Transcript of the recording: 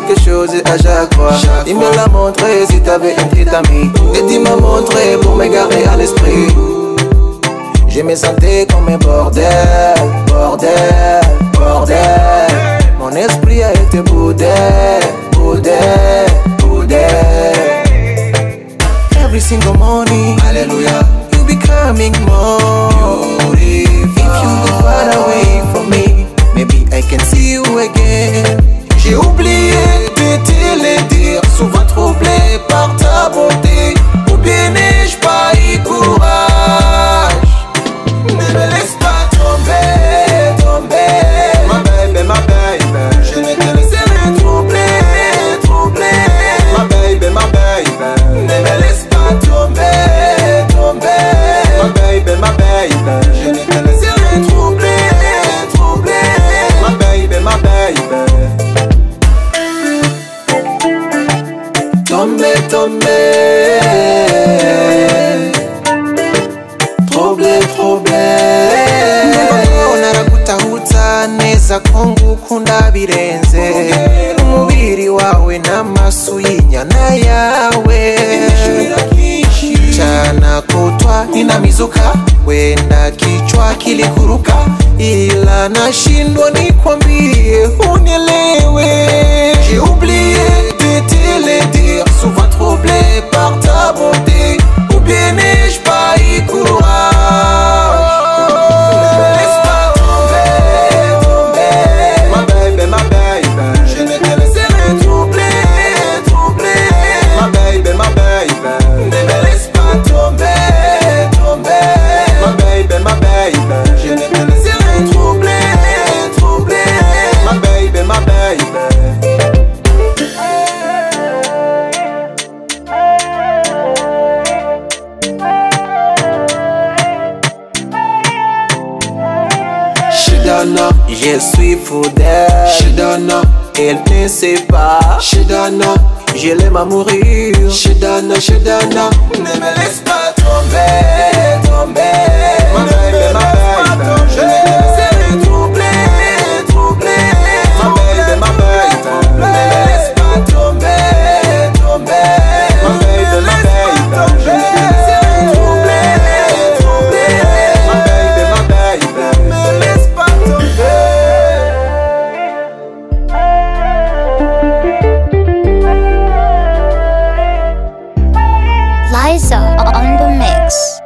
quelque chose à chaque fois. Il me l'a montré si t'avais une petite amie. Et tu m'as montré pour me garder à l'esprit. Je me sentais comme un bordel, bordel, bordel. Mon esprit a été boudé, boudé, boudé. Every single morning, hallelujah, you becoming more beautiful. If you go far away from me, maybe I can see you again. J'ai oublié de te le dire, souvent troublé par ta beauté. Ou bien n'ai-je pas eu courage? Ne me laisse pas tomber, tomber. Ma baby, ma baby, je ne te laisserai troubler, troubler. Ma baby, ma baby, ne me laisse pas tomber, tomber. Ma baby, je ne te laisserai troubler, troubler. Ma baby, tomber, tomber. Troublé, troublé. Naragutahuta neza ko ngukunda birenze. Umubiri wawe n'amaso y'inyana yawe. Mchana kutwa ninamizuka, wenda kichwa kilikuruka, ila nashindwa nikwambie unielewe. J'ai oublié de te le dire, souvent troublé par ta beauté. Ou bien n'ai-je pas eu courage? Ne me laisse pas tomber, tomber. Ma baby, je ne te laisserai troubler, troubler. Ma baby, ne me laisse pas tomber, tomber. Ma baby, je ne te laisserai troubler, troubler. Ma baby, je suis fou d'elle. She don't know, elle ne sait pas. She don't know, je l'aime à mourir. She don't know, she don't know. Ne me laisse pas tomber, tomber. Ma baby, je ne te laisserai troubler, troubler. Ma baby, ne me laisse pas tomber, tomber. Ma baby, je ne te laisserai troubler, troubler. Ma baby, ne me laisse pas tomber. Liza on the mix.